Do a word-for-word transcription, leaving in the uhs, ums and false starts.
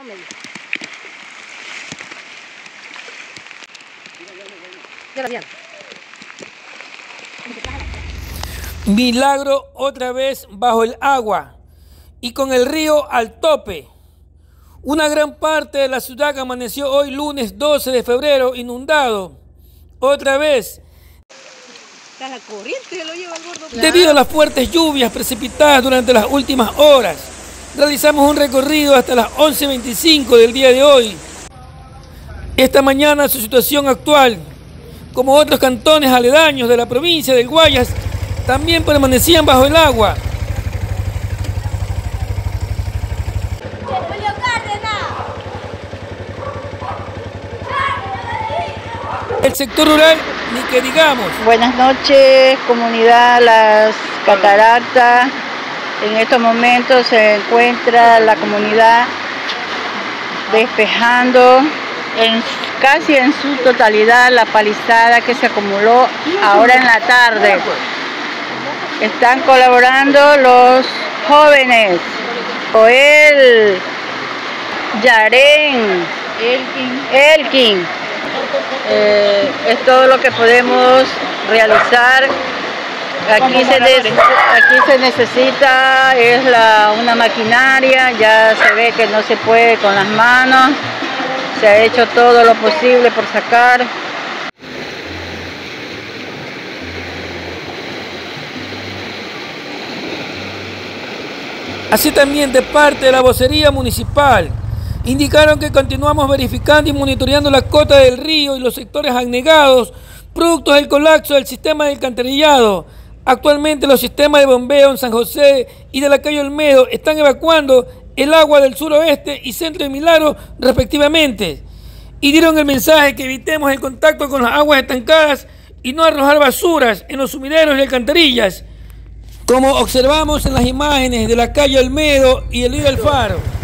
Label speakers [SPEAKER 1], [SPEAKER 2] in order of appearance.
[SPEAKER 1] Milagro otra vez bajo el agua y con el río al tope. Una gran parte de la ciudad amaneció hoy lunes doce de febrero inundado. Otra vez.
[SPEAKER 2] La corriente lo lleva el gordo.
[SPEAKER 1] Debido a las fuertes lluvias precipitadas durante las últimas horas, realizamos un recorrido hasta las once veinticinco del día de hoy. Esta mañana su situación actual, como otros cantones aledaños de la provincia del Guayas, también permanecían bajo el agua. El sector rural, ni que digamos.
[SPEAKER 3] Buenas noches, comunidad Las Cataratas. En estos momentos se encuentra la comunidad despejando en, casi en su totalidad la palizada que se acumuló ahora en la tarde. Están colaborando los jóvenes, Joel, Yaren, Elkin. Elkin. Eh, es todo lo que podemos realizar. Aquí se, aquí se necesita es la, una maquinaria, ya se ve que no se puede con las manos, se ha hecho todo lo posible por sacar.
[SPEAKER 1] Así también de parte de la vocería municipal, indicaron que continuamos verificando y monitoreando la cota del río y los sectores anegados, producto del colapso del sistema de alcantarillado. Actualmente los sistemas de bombeo en San José y de la calle Olmedo están evacuando el agua del suroeste y centro de Milagro respectivamente. Y dieron el mensaje que evitemos el contacto con las aguas estancadas y no arrojar basuras en los sumideros y alcantarillas, como observamos en las imágenes de la calle Olmedo y el río del Faro.